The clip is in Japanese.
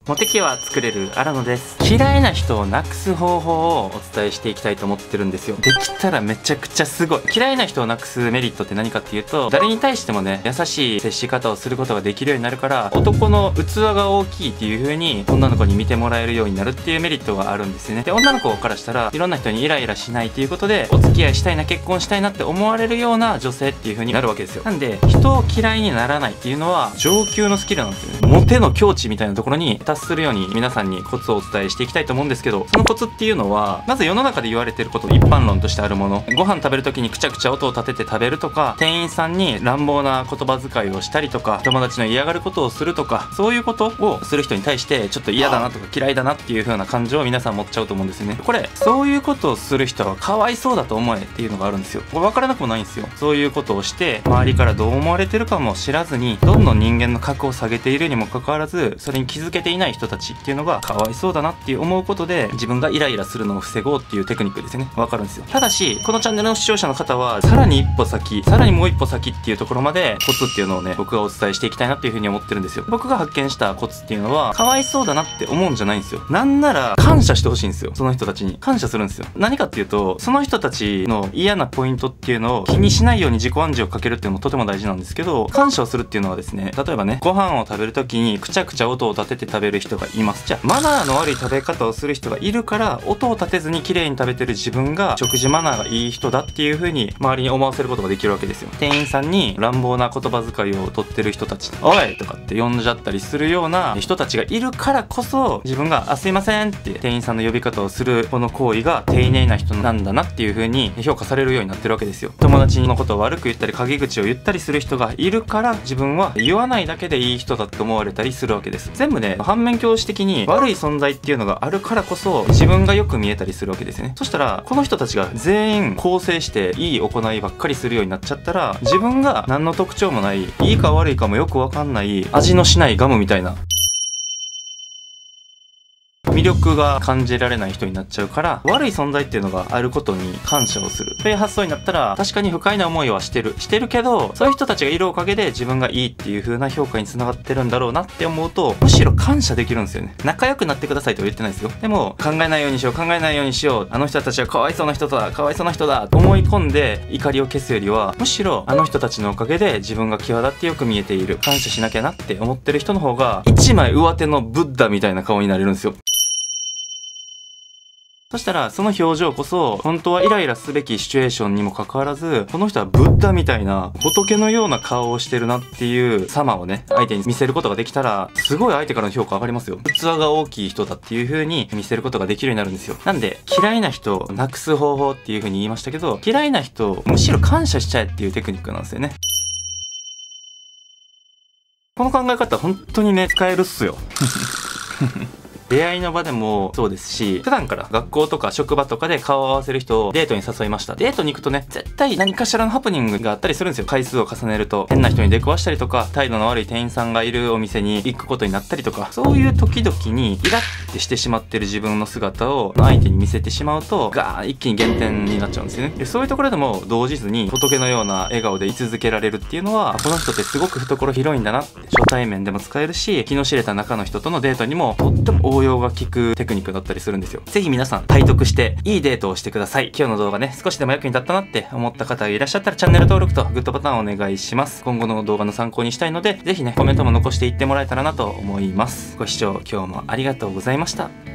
モテ期は作れる荒野です。嫌いな人をなくす方法をお伝えしていきたいと思ってるんですよ。できたらめちゃくちゃすごい。嫌いな人をなくすメリットって何かっていうと、誰に対してもね、優しい接し方をすることができるようになるから、男の器が大きいっていう風に女の子に見てもらえるようになるっていうメリットがあるんですよね。で、女の子からしたらいろんな人にイライラしないっていうことで、お付き合いしたいな、結婚したいなって思われるような女性っていう風になるわけですよ。なんで、人を嫌いにならないっていうのは上級のスキルなんですよね。モテの境地みたいなところに達するように皆さんにコツをお伝えしていきたいと思うんですけど、そのコツっていうのは、まず世の中で言われてること、一般論としてあるもの、ご飯食べる時にくちゃくちゃ音を立てて食べるとか、店員さんに乱暴な言葉遣いをしたりとか、友達の嫌がることをするとか、そういうことをする人に対してちょっと嫌だなとか嫌いだなっていう風な感情を皆さん持っちゃうと思うんですよね。これ、そういうことをする人はかわいそうだと思えっていうのがあるんですよ。これ分からなくもないんですよ。そういうことをして周りからどう思われてるかも知らずに、どんどん人間の格を下げているにもかかわらず、それに気づけていない人たちっていうのがかわいそうだなって思うことで、自分がイライラするのを防ごうっていうテクニックですね。わかるんですよ。ただし、このチャンネルの視聴者の方はさらに一歩先、さらにもう一歩先っていうところまでコツっていうのをね、僕がお伝えしていきたいなっていう風に思ってるんですよ。僕が発見したコツっていうのは、かわいそうだなって思うんじゃないんですよ。なんなら感謝してほしいんですよ。その人たちに感謝するんですよ。何かっていうと、その人たちの嫌なポイントっていうのを気にしないように自己暗示をかけるっていうのもとても大事なんですけど、感謝をするっていうのはですね、例えばね、ご飯を食べる時にくちゃくちゃ音を立てて食べる人がいます。じゃあマナーの悪い食べ方をする人がいるから、音を立てずに綺麗に食べてる自分が食事マナーがいい人だっていう風に周りに思わせることができるわけですよ。店員さんに乱暴な言葉遣いをとってる人たち、おいとかって呼んじゃったりするような人たちがいるからこそ、自分がすいませんって店員さんの呼び方をするこの行為が丁寧な人なんだなっていう風に評価されるようになってるわけですよ。友達のことを悪く言ったり陰口を言ったりする人がいるから、自分は言わないだけでいい人だって思われたりするわけです。全部ね、反面教師的に悪い存在っていうのがあるからこそ、自分がよく見えたりするわけですね。そしたらこの人たちが全員構成していい行いばっかりするようになっちゃったら、自分が何の特徴もない、いいか悪いかもよくわかんない味のしないガムみたいな魅力が感じられない人になっちゃうから、悪い存在っていうのがあることに感謝をするという発想になったら、確かに不快な思いはしてるけど、そういう人たちがいるおかげで自分がいいっていう風な評価につながってるんだろうなって思うと、むしろ感謝できるんですよね。仲良くなってくださいとは言ってないですよ。でも、考えないようにしよう、考えないようにしよう、あの人たちはかわいそうな人だ、かわいそうな人だと思い込んで怒りを消すよりは、むしろあの人たちのおかげで自分が際立ってよく見えている、感謝しなきゃなって思ってる人の方が、一枚上手のブッダみたいな顔になれるんですよ。そしたら、その表情こそ、本当はイライラすべきシチュエーションにもかかわらず、この人はブッダみたいな、仏のような顔をしてるなっていう様をね、相手に見せることができたら、すごい相手からの評価上がりますよ。器が大きい人だっていう風に見せることができるようになるんですよ。なんで、嫌いな人をなくす方法っていう風に言いましたけど、嫌いな人をむしろ感謝しちゃえっていうテクニックなんですよね。この考え方本当にね、使えるっすよ。出会いの場でもそうですし、普段から学校とか職場とかで顔を合わせる人をデートに誘いました。デートに行くとね、絶対何かしらのハプニングがあったりするんですよ。回数を重ねると、変な人に出くわしたりとか、態度の悪い店員さんがいるお店に行くことになったりとか、そういう時々にイラッてしてしまってる自分の姿を相手に見せてしまうと、ガーン一気に減点になっちゃうんですよね。で、そういうところでも動じずに仏のような笑顔で居続けられるっていうのは、この人ってすごく懐広いんだなって、初対面でも使えるし、気の知れた中の人とのデートにもとっても応用が効くテクニックだったりするんですよ。ぜひ皆さん体得していいデートをしてください。今日の動画ね、少しでも役に立ったなって思った方がいらっしゃったら、チャンネル登録とグッドボタンをお願いします。今後の動画の参考にしたいので、ぜひね、コメントも残していってもらえたらなと思います。ご視聴今日もありがとうございました。